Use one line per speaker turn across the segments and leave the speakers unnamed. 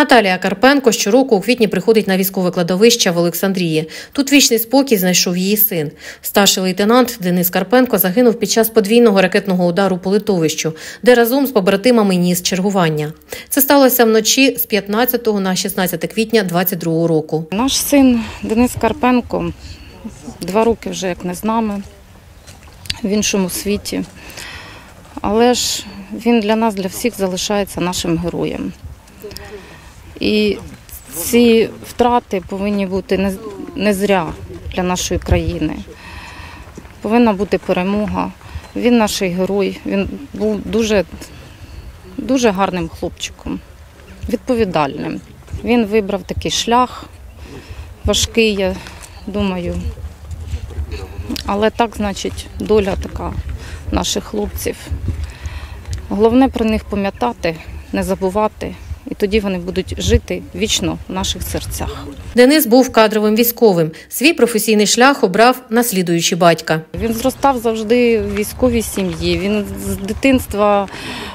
Наталія Карпенко щороку у квітні приходить на військове кладовище в Олександрії. Тут вічний спокій знайшов її син. Старший лейтенант Денис Карпенко загинув під час подвійного ракетного удару по литовищу, де разом з побратимами ніс чергування. Це сталося вночі з 15 на 16 квітня 2022 року.
Наш син Денис Карпенко 2 роки вже як не з нами, в іншому світі. Але ж він для нас, для всіх залишається нашим героєм. І ці втрати повинні бути не зря для нашої країни. Повинна бути перемога. Він наш герой, він був дуже гарним хлопчиком, відповідальним. Він вибрав такий шлях, важкий, я думаю. Але так, значить, доля така наших хлопців. Головне про них пам'ятати, не забувати. І тоді вони будуть жити вічно в наших серцях.
Денис був кадровим військовим. Свій професійний шлях обрав наслідуючи батька.
Він зростав завжди в військовій сім'ї. Він з дитинства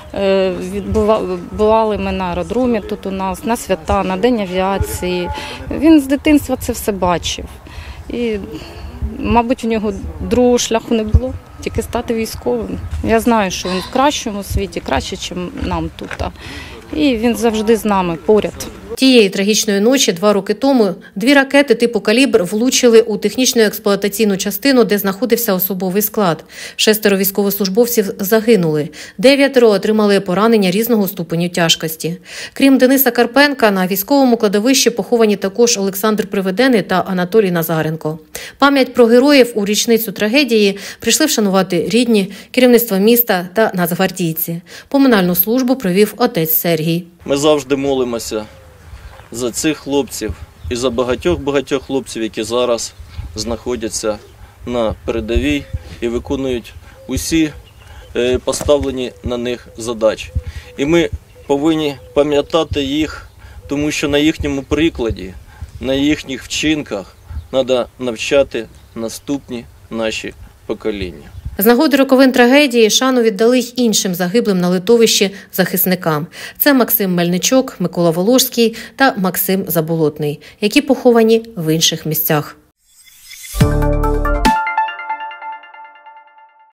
бували ми на аеродромі тут у нас, на свята, на День авіації. Він з дитинства це все бачив. І, мабуть, у нього другого шляху не було, тільки стати військовим. Я знаю, що він в кращому світі, краще, ніж нам тут. І він завжди з нами, поряд.
Тієї трагічної ночі 2 роки тому 2 ракети типу «Калібр» влучили у технічну експлуатаційну частину, де знаходився особовий склад. 6 військовослужбовців загинули, 9 отримали поранення різного ступеню тяжкості. Крім Дениса Карпенка, на військовому кладовищі поховані також Олександр Приведений та Анатолій Назаренко. Пам'ять про героїв у річницю трагедії прийшли вшанувати рідні, керівництво міста та нацгвардійці. Поминальну службу провів отець Сергій.
Ми завжди молимося за цих хлопців і за багатьох хлопців, які зараз знаходяться на передовій і виконують усі поставлені на них задачі. І ми повинні пам'ятати їх, тому що на їхньому прикладі, на їхніх вчинках треба навчати наступні наші покоління.
З нагоди роковин трагедії шану віддали й іншим загиблим на литовищі захисникам. Це Максим Мельничук, Микола Волошський та Максим Заболотний, які поховані в інших місцях.